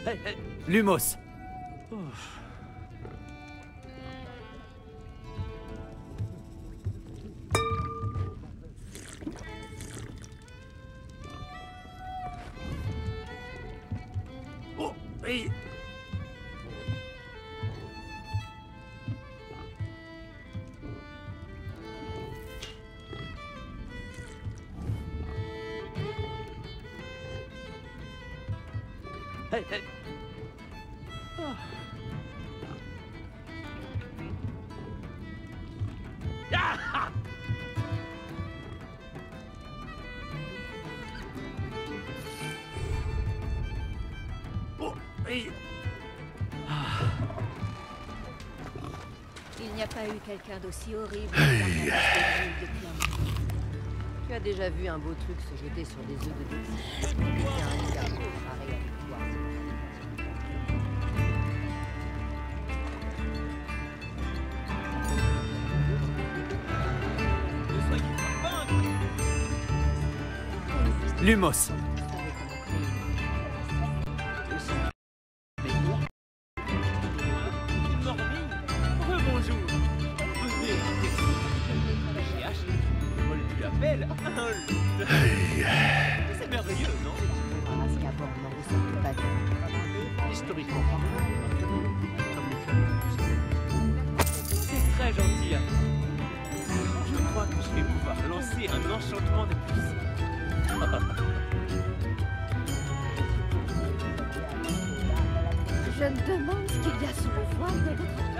Hey, hey, Lumos. Oh, hey. Hey, hey. Oh. Ah! Oh, hey. Ah. Il n'y a pas eu quelqu'un d'aussi horrible dans la depuis un moment. Tu as déjà vu un beau truc se jeter sur des œufs de Dixie. C'est un gars pareil avec toi. Lumos. Rebonjour. Venez. J'ai acheté une molle du label. C'est merveilleux, non? Historiquement parlant, c'est très gentil. Je crois que je vais pouvoir lancer un enchantement de plus. Je me demande ce qu'il y a sous le voile de votre